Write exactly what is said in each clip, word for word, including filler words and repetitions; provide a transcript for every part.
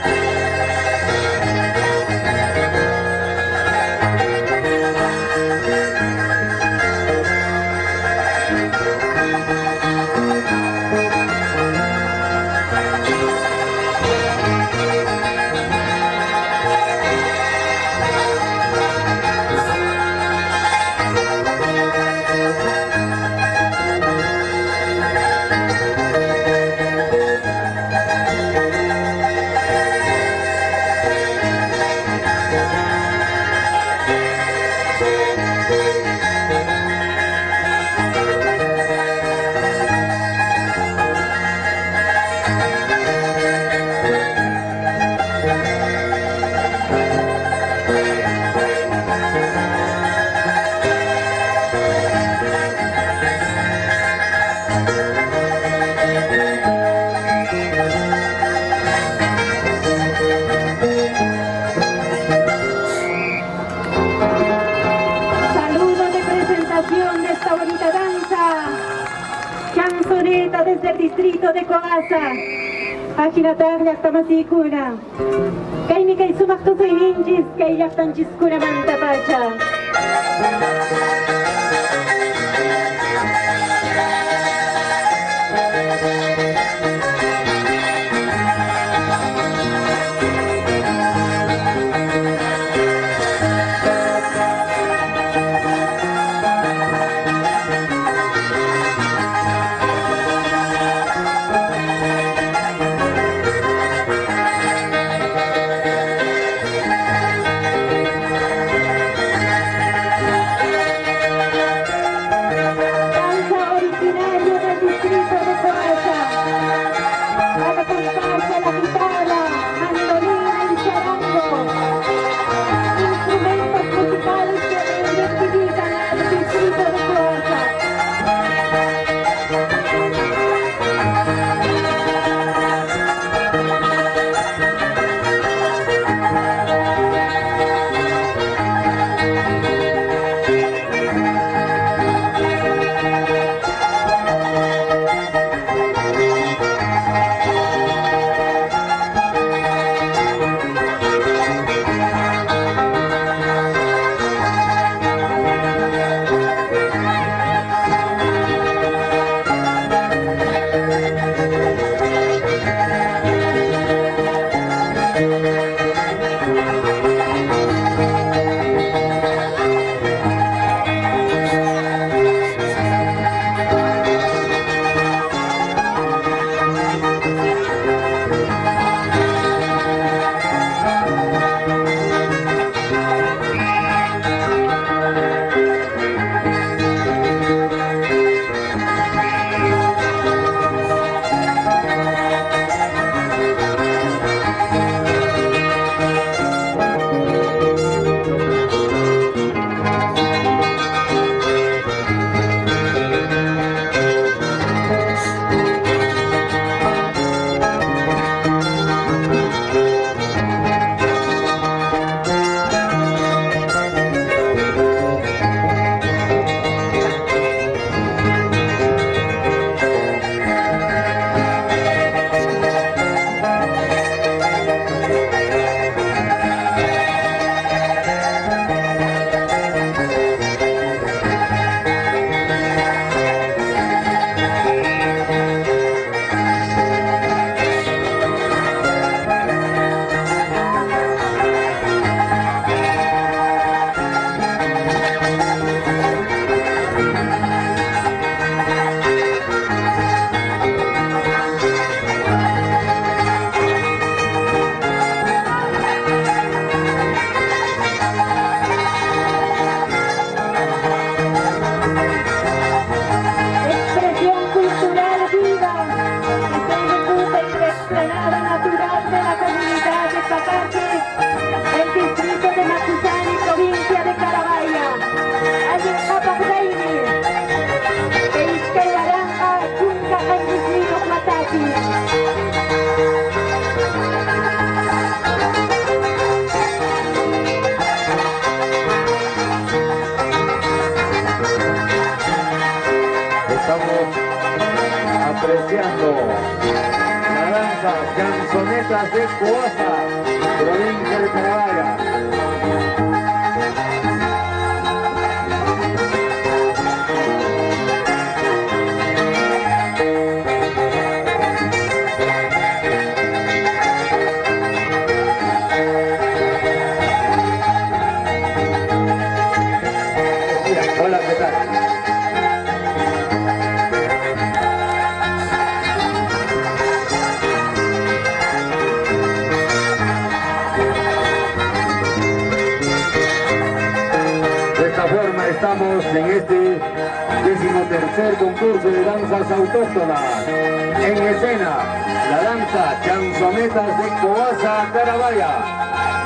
Desde el distrito de Coasa, Ajinatar Yachtamasicuna, Kaimi Kai Sumakto Saininjis, Kai Yachtanchiskuna Mantapacha. Estamos apreciando la danza Chanzonetas de Coasa, provincia de Carabaya. Hola, ¿qué tal? De esta forma estamos en este decimotercer concurso de danzas autóctonas. En escena, la danza Chanzonetas de Coasa, Carabaya.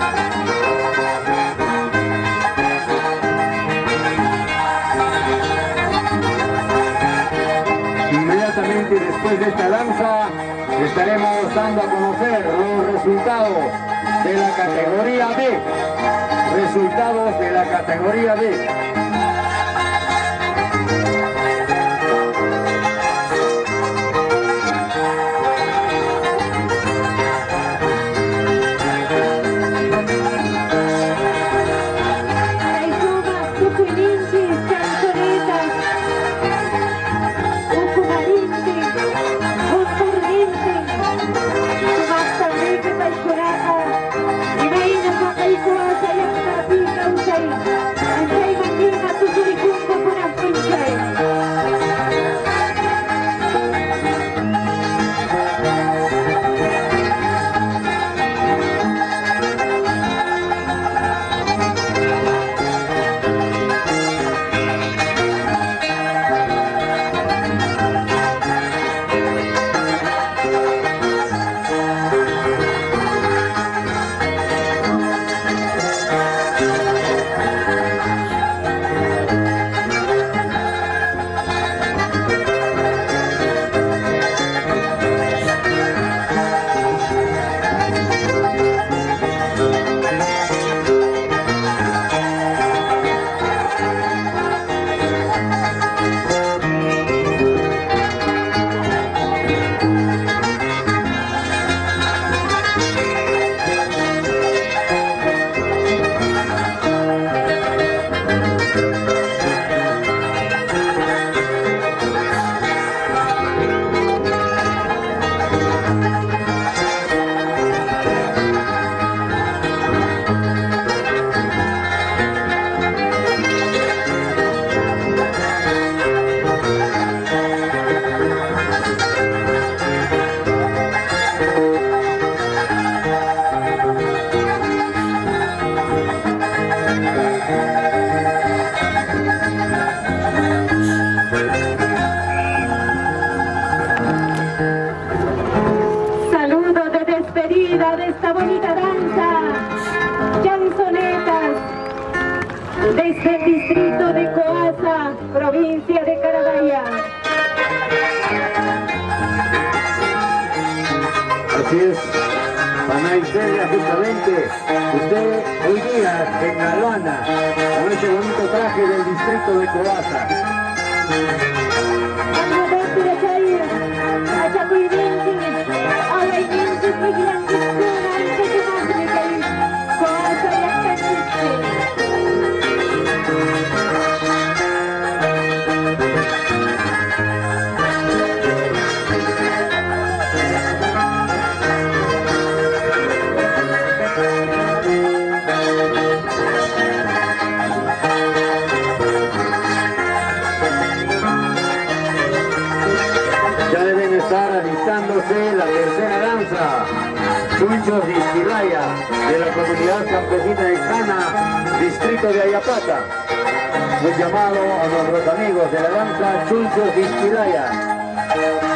Inmediatamente después de esta danza estaremos dando a conocer los resultados de la categoría B. Resultados de la categoría B. De esta bonita danza, Chanzonetas, desde el distrito de Coasa, provincia de Carabaya. Así es, Panay Celia, justamente, usted hoy día en Galvana, con ese bonito traje del distrito de Coasa. La tercera danza, Chunchos de Isquilaya, de la comunidad campesina de Cana, distrito de Ayapata. Un llamado a nuestros amigos de la danza Chunchos de Isquilaya.